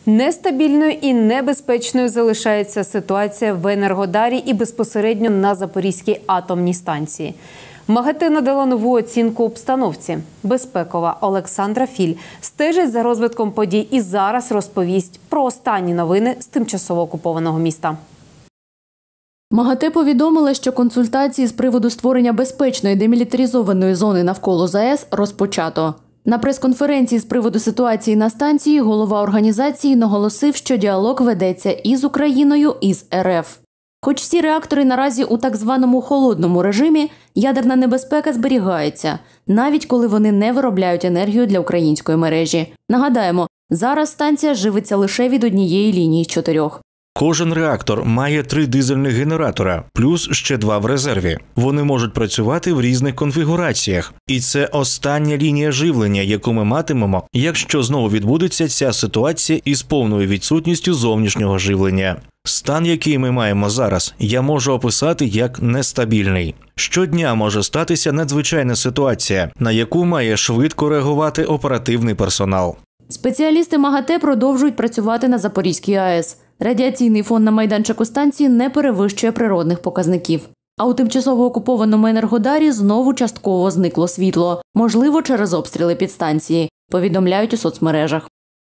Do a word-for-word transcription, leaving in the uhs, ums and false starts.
Нестабільною і небезпечною залишається ситуація в Енергодарі і безпосередньо на Запорізькій атомній станції. МАГАТЕ надала нову оцінку обстановці. Безпекова Олександра Філь стежить за розвитком подій і зараз розповість про останні новини з тимчасово окупованого міста. МАГАТЕ повідомила, що консультації з приводу створення безпечної демілітаризованої зони навколо ЗАЕС розпочато. На прес-конференції з приводу ситуації на станції голова організації наголосив, що діалог ведеться і з Україною, і з РФ. Хоч всі реактори наразі у так званому холодному режимі, ядерна небезпека зберігається, навіть коли вони не виробляють енергію для української мережі. Нагадаємо, зараз станція живиться лише від однієї лінії з чотирьох. Кожен реактор має три дизельних генератора, плюс ще два в резерві. Вони можуть працювати в різних конфігураціях. І це остання лінія живлення, яку ми матимемо, якщо знову відбудеться ця ситуація із повною відсутністю зовнішнього живлення. Стан, який ми маємо зараз, я можу описати як нестабільний. Щодня може статися надзвичайна ситуація, на яку має швидко реагувати оперативний персонал. Спеціалісти МАГАТЕ продовжують працювати на Запорізькій АЕС. Радіаційний фон на майданчику станції не перевищує природних показників. А у тимчасово окупованому Енергодарі знову частково зникло світло, можливо, через обстріли підстанції, повідомляють у соцмережах.